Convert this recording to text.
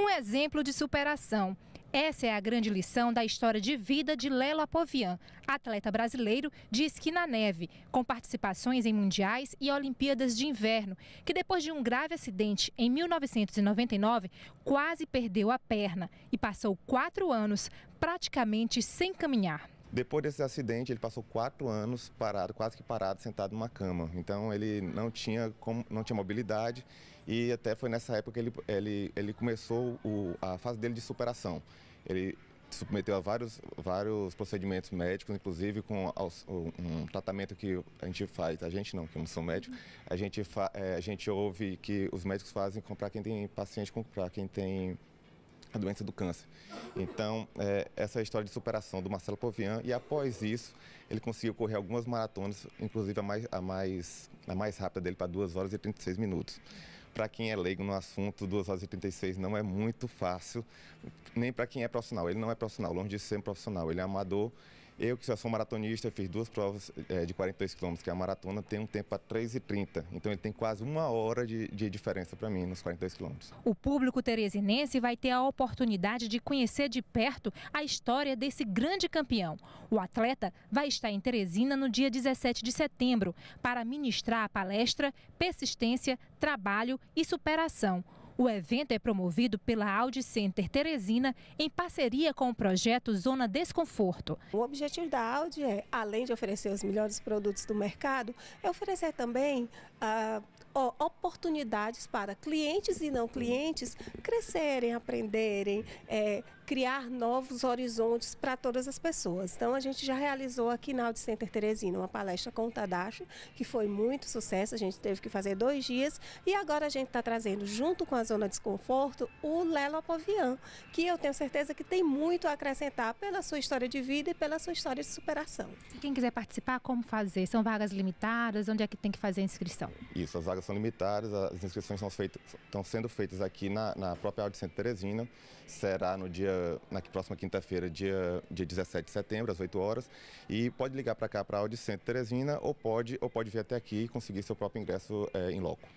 Um exemplo de superação. Essa é a grande lição da história de vida de Lelo Apovian, atleta brasileiro de esqui na neve, com participações em mundiais e Olimpíadas de Inverno, que depois de um grave acidente em 1999, quase perdeu a perna e passou 4 anos praticamente sem caminhar. Depois desse acidente, ele passou 4 anos parado, quase que parado, sentado numa cama. Então, ele não tinha mobilidade e até foi nessa época que ele começou a fase dele de superação. Ele se submeteu a vários procedimentos médicos, inclusive com um tratamento que a gente faz, a gente não, que eu não sou médico, a gente ouve que os médicos fazem para quem tem paciente, para quem tem a doença do câncer. Então, essa é a história de superação do Marcelo Apovian, e após isso, ele conseguiu correr algumas maratonas, inclusive a mais rápida dele para 2 horas e 36 minutos. Para quem é leigo no assunto, 2 horas e 36 não é muito fácil, nem para quem é profissional. Ele não é profissional, longe de ser um profissional, ele é amador. Eu, que já sou maratonista, fiz 2 provas de 42 km, que é a maratona, tem um tempo a 3h30. Então ele tem quase 1 hora de diferença para mim nos 42 km. O público teresinense vai ter a oportunidade de conhecer de perto a história desse grande campeão. O atleta vai estar em Teresina no dia 17 de setembro para ministrar a palestra Persistência, Trabalho e Superação. O evento é promovido pela Audi Center Teresina em parceria com o projeto Zona Desconforto. O objetivo da Audi é, além de oferecer os melhores produtos do mercado, é oferecer também oportunidades para clientes e não clientes crescerem, aprenderem, criar novos horizontes para todas as pessoas. Então a gente já realizou aqui na Audi Center Teresina uma palestra com o Tadashi, que foi muito sucesso, a gente teve que fazer 2 dias, e agora a gente está trazendo junto com a Zona Desconforto o Lelo Apovian, que eu tenho certeza que tem muito a acrescentar pela sua história de vida e pela sua história de superação. Se quem quiser participar, como fazer? São vagas limitadas? Onde é que tem que fazer a inscrição? Isso, as vagas são limitadas, as inscrições estão sendo feitas aqui na própria Audi Center Teresina. Será na próxima quinta-feira, dia 17 de setembro, às 8 horas. E pode ligar para cá, para a Audi Center Teresina, ou pode vir até aqui e conseguir seu próprio ingresso em loco.